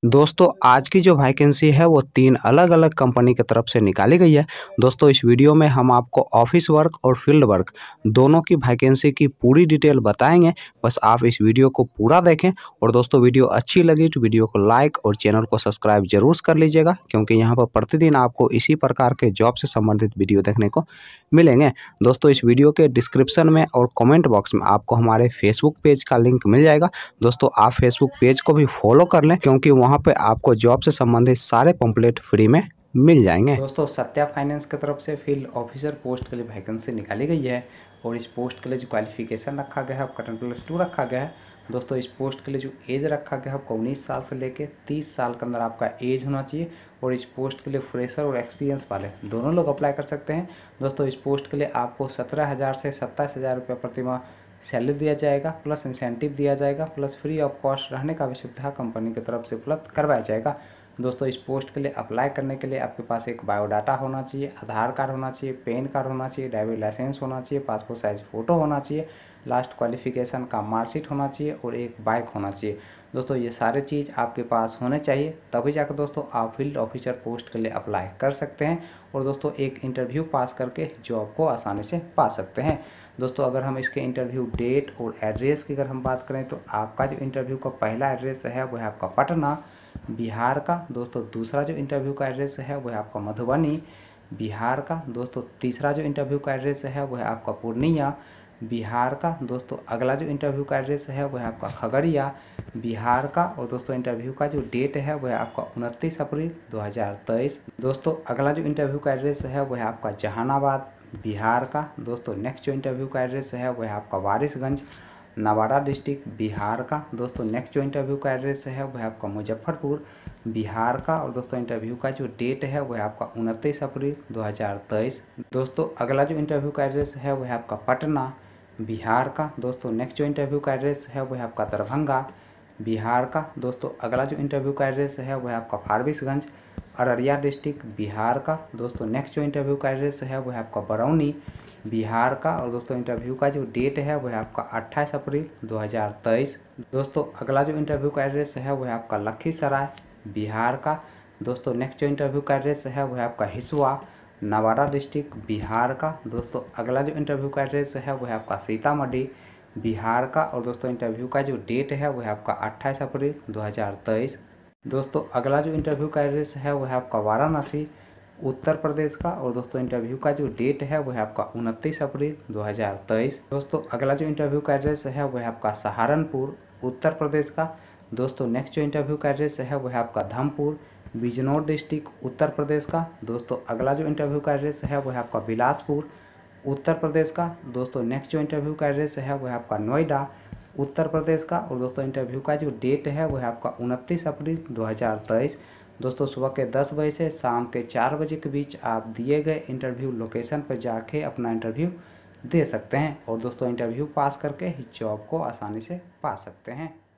दोस्तों आज की जो वैकेंसी है वो 3 अलग-अलग कंपनी की तरफ से निकाली गई है। दोस्तों इस वीडियो में हम आपको ऑफिस वर्क और फील्ड वर्क दोनों की वैकेंसी की पूरी डिटेल बताएँगे। बस आप इस वीडियो को पूरा देखें और दोस्तों वीडियो अच्छी लगी तो वीडियो को लाइक और चैनल को सब्सक्राइब ज़रूर कर लीजिएगा, क्योंकि यहाँ पर प्रतिदिन आपको इसी प्रकार के जॉब से संबंधित वीडियो देखने को मिलेंगे। दोस्तों इस वीडियो के डिस्क्रिप्शन में और कमेंट बॉक्स में आपको हमारे फेसबुक पेज का लिंक मिल जाएगा। दोस्तों आप फेसबुक पेज को भी फॉलो कर लें, क्योंकि वहाँ पे आपको जॉब से संबंधित सारे पंपलेट फ्री में मिल जाएंगे। दोस्तों सत्या फाइनेंस की तरफ से फील्ड ऑफिसर पोस्ट के लिए वैकेंसी निकाली गई है और इस पोस्ट के लिए जो क्वालिफिकेशन रखा गया है आपका 10+2 रखा गया है। दोस्तों इस पोस्ट के लिए जो एज रखा गया है आपको 19 साल से लेकर 30 साल के अंदर आपका एज होना चाहिए और इस पोस्ट के लिए फ्रेशर और एक्सपीरियंस वाले दोनों लोग अप्लाई कर सकते हैं। दोस्तों इस पोस्ट के लिए आपको 17,000 से 27,000 रुपये प्रतिमाह सैलरी दिया जाएगा, प्लस इंसेंटिव दिया जाएगा, प्लस फ्री ऑफ कॉस्ट रहने का भी सुविधा कंपनी की तरफ से उपलब्ध करवाया जाएगा। दोस्तों इस पोस्ट के लिए अप्लाई करने के लिए आपके पास एक बायोडाटा होना चाहिए, आधार कार्ड होना चाहिए, पैन कार्ड होना चाहिए, ड्राइविंग लाइसेंस होना चाहिए, पासपोर्ट साइज फ़ोटो होना चाहिए, लास्ट क्वालिफिकेशन का मार्कशीट होना चाहिए और एक बाइक होना चाहिए। दोस्तों ये सारे चीज़ आपके पास होने चाहिए, तभी जाकर दोस्तों आप फील्ड ऑफिसर पोस्ट के लिए अप्लाई कर सकते हैं और दोस्तों एक इंटरव्यू पास करके जॉब को आसानी से पा सकते हैं। दोस्तों अगर हम इसके इंटरव्यू डेट और एड्रेस की अगर हम बात करें तो आपका जो इंटरव्यू का पहला एड्रेस है वो है आपका पटना बिहार का। दोस्तों दूसरा जो इंटरव्यू का एड्रेस है वो है आपका मधुबनी बिहार का। दोस्तों तीसरा जो इंटरव्यू का एड्रेस है वो है आपका पूर्णिया बिहार का। दोस्तों अगला जो इंटरव्यू का एड्रेस है वो है आपका खगड़िया बिहार का और दोस्तों इंटरव्यू का जो डेट है वो है आपका 29 अप्रैल 2023। दोस्तों अगला जो इंटरव्यू का एड्रेस है वो है आपका जहानाबाद बिहार का। दोस्तों नेक्स्ट जो इंटरव्यू का एड्रेस है वो है आपका वारिसगंज नवादा डिस्ट्रिक्ट बिहार का। दोस्तों नेक्स्ट जो इंटरव्यू का एड्रेस है वो है आपका मुजफ्फरपुर बिहार का और दोस्तों इंटरव्यू का जो डेट है वो है आपका 29 अप्रैल 2023। दोस्तों अगला जो इंटरव्यू का एड्रेस है वो है आपका पटना बिहार का। दोस्तों नेक्स्ट जो इंटरव्यू का एड्रेस है वो है आपका दरभंगा बिहार का। दोस्तों अगला जो इंटरव्यू का एड्रेस है वो है आपका फारबिसगंज अररिया डिस्ट्रिक्ट बिहार का। दोस्तों नेक्स्ट जो इंटरव्यू का एड्रेस है वो है आपका बरौनी बिहार का और दोस्तों इंटरव्यू का जो डेट है वो है आपका 28 अप्रैल 2023। दोस्तों अगला जो इंटरव्यू का एड्रेस है वो है आपका लखीसराय बिहार का। दोस्तों नेक्स्ट जो इंटरव्यू का एड्रेस है वो है आपका हिसुआ नवादा डिस्ट्रिक्ट बिहार का। दोस्तों अगला जो इंटरव्यू का एड्रेस है वो है आपका सीतामढ़ी बिहार का और दोस्तों इंटरव्यू का जो डेट है वो है आपका 28 अप्रैल 2023। दोस्तों अगला जो इंटरव्यू का एड्रेस है वो है आपका वाराणसी उत्तर प्रदेश का और दोस्तों इंटरव्यू का जो डेट है वो है आपका 29 अप्रैल 2023। दोस्तों अगला जो इंटरव्यू का एड्रेस है वो है आपका सहारनपुर उत्तर प्रदेश का। दोस्तों नेक्स्ट जो इंटरव्यू का एड्रेस है वो है आपका धमपुर बिजनौर डिस्ट्रिक्ट उत्तर प्रदेश का। दोस्तों अगला जो इंटरव्यू का एड्रेस है वो है आपका बिलासपुर उत्तर प्रदेश का। दोस्तों नेक्स्ट जो इंटरव्यू का एड्रेस है वो है आपका नोएडा उत्तर प्रदेश का और दोस्तों इंटरव्यू का जो डेट है वो है आपका 29 अप्रैल 2023। दोस्तों सुबह के 10 बजे से शाम के 4 बजे के बीच आप दिए गए इंटरव्यू लोकेशन पर जाके अपना इंटरव्यू दे सकते हैं और दोस्तों इंटरव्यू पास करके जॉब को आसानी से पा सकते हैं।